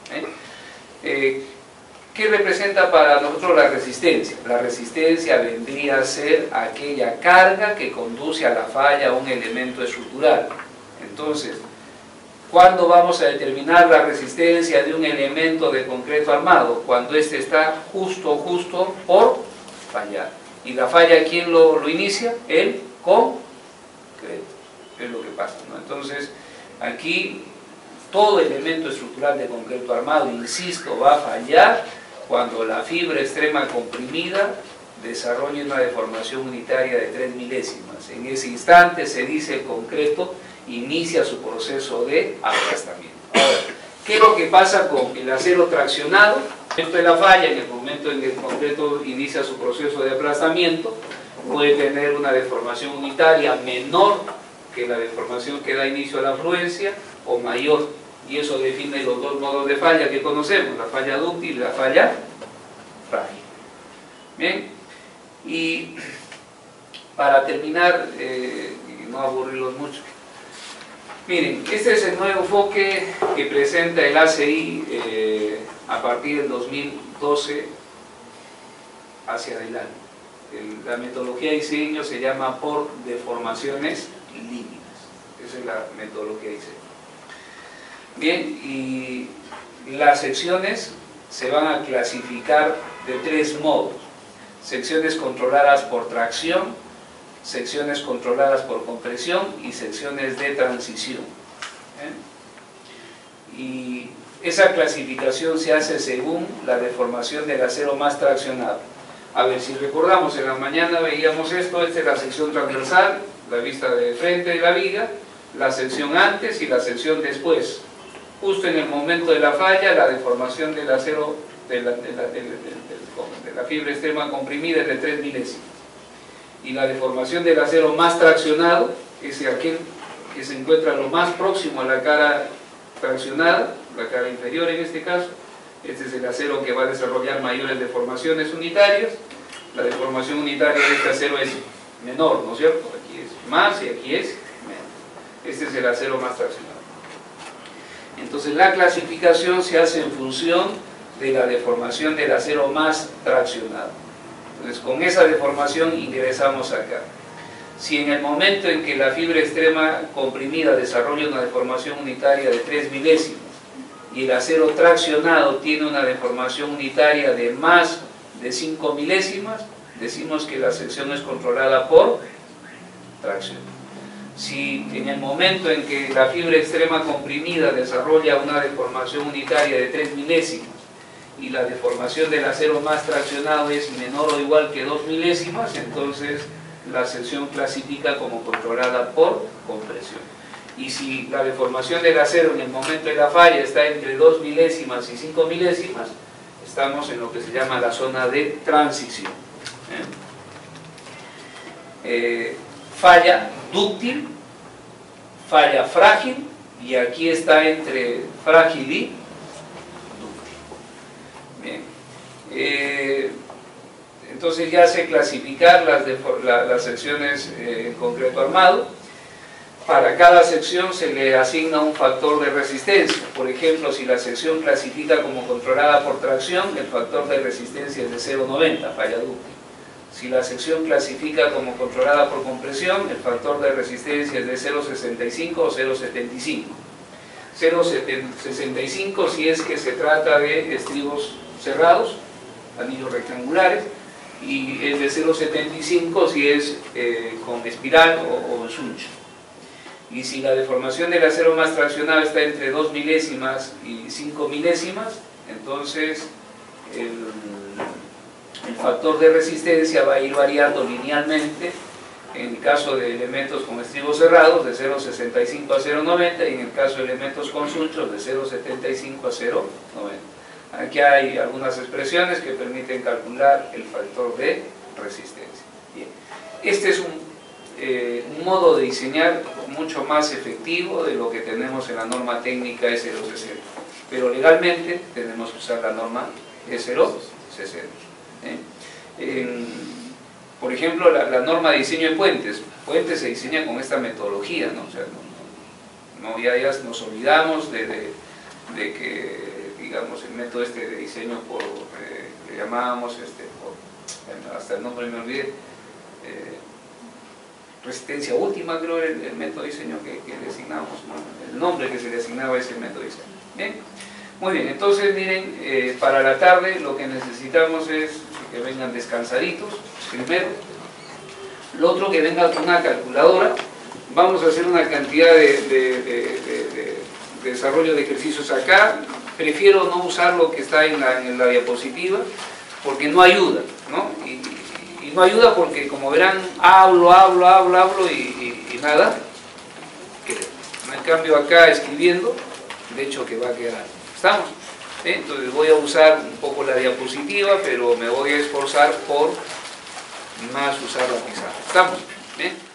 ¿Qué representa para nosotros la resistencia? La resistencia vendría a ser aquella carga que conduce a la falla a un elemento estructural. Entonces, ¿cuándo vamos a determinar la resistencia de un elemento de concreto armado? Cuando éste está justo por fallar. ¿Y la falla quién lo inicia? El concreto. Es lo que pasa, ¿no? Entonces, aquí todo elemento estructural de concreto armado, insisto, va a fallar cuando la fibra extrema comprimida desarrolla una deformación unitaria de 3 milésimas. En ese instante se dice el concreto inicia su proceso de aplastamiento. Ahora, ¿qué es lo que pasa con el acero traccionado? En el momento de la falla, en el momento en que el concreto inicia su proceso de aplastamiento, puede tener una deformación unitaria menor que la deformación que da inicio a la afluencia, o mayor, y eso define los dos modos de falla que conocemos, la falla dúctil y la falla frágil. Bien, y para terminar, y no aburrirlos mucho, miren, este es el nuevo enfoque que presenta el ACI a partir del 2012 hacia adelante. La metodología de diseño se llama por deformaciones límites. Esa es la metodología de diseño. Bien, y las secciones se van a clasificar de 3 modos: secciones controladas por tracción, secciones controladas por compresión y secciones de transición. Y esa clasificación se hace según la deformación del acero más traccionado. A ver, si recordamos, en la mañana veíamos esto, esta es la sección transversal, la vista de frente de la viga, la sección antes y la sección después. Justo en el momento de la falla, la deformación del acero, de la fibra extrema comprimida es de 3 milésimas. Y la deformación del acero más traccionado es aquel que se encuentra lo más próximo a la cara traccionada, la cara inferior en este caso. Este es el acero que va a desarrollar mayores deformaciones unitarias. La deformación unitaria de este acero es menor, ¿no es cierto? Aquí es más y aquí es menos. Este es el acero más traccionado. Entonces la clasificación se hace en función de la deformación del acero más traccionado. Entonces con esa deformación ingresamos acá. Si en el momento en que la fibra extrema comprimida desarrolla una deformación unitaria de 3 milésimas y el acero traccionado tiene una deformación unitaria de más de 5 milésimas, decimos que la sección es controlada por tracción. Si en el momento en que la fibra extrema comprimida desarrolla una deformación unitaria de 3 milésimas y la deformación del acero más traccionado es menor o igual que 2 milésimas, entonces la sección clasifica como controlada por compresión. Y si la deformación del acero en el momento de la falla está entre 2 milésimas y 5 milésimas, estamos en lo que se llama la zona de transición. Falla dúctil, falla frágil, y aquí está entre frágil y dúctil. Bien. Entonces ya sé clasificar las secciones en concreto armado. Para cada sección se le asigna un factor de resistencia. Por ejemplo, si la sección clasifica como controlada por tracción, el factor de resistencia es de 0,90, falla dúctil. Si la sección clasifica como controlada por compresión, el factor de resistencia es de 0,65 o 0,75. 0,65 si es que se trata de estribos cerrados, anillos rectangulares, y es de 0,75 si es con espiral o suncho. Y si la deformación del acero más traccionado está entre 2 milésimas y 5 milésimas, entonces el factor de resistencia va a ir variando linealmente en el caso de elementos con estribos cerrados de 0,65 a 0,90 y en el caso de elementos con sunchos de 0,75 a 0,90. Aquí hay algunas expresiones que permiten calcular el factor de resistencia. Bien. Este es un modo de diseñar mucho más efectivo de lo que tenemos en la norma técnica S060, pero legalmente tenemos que usar la norma S060. Por ejemplo, la norma de diseño de puentes se diseña con esta metodología, ¿no? O sea, ya nos olvidamos de que, digamos, el método este de diseño le llamábamos, hasta el nombre me olvidé, resistencia última, creo, el método de diseño que le asignamos, ¿no? El nombre que se le asignaba a ese método de diseño. Bien, muy bien, entonces miren, para la tarde lo que necesitamos es que vengan descansaditos, primero. Lo otro, que vengan con una calculadora. Vamos a hacer una cantidad de desarrollo de ejercicios acá. Prefiero no usar lo que está en la diapositiva, porque no ayuda, ¿no? Y no ayuda porque, como verán, hablo y nada. En cambio acá escribiendo, de hecho que va a quedar. ¿Estamos? Entonces voy a usar un poco la diapositiva, pero me voy a esforzar por más usar la pizarra. ¿Estamos? ¿Bien?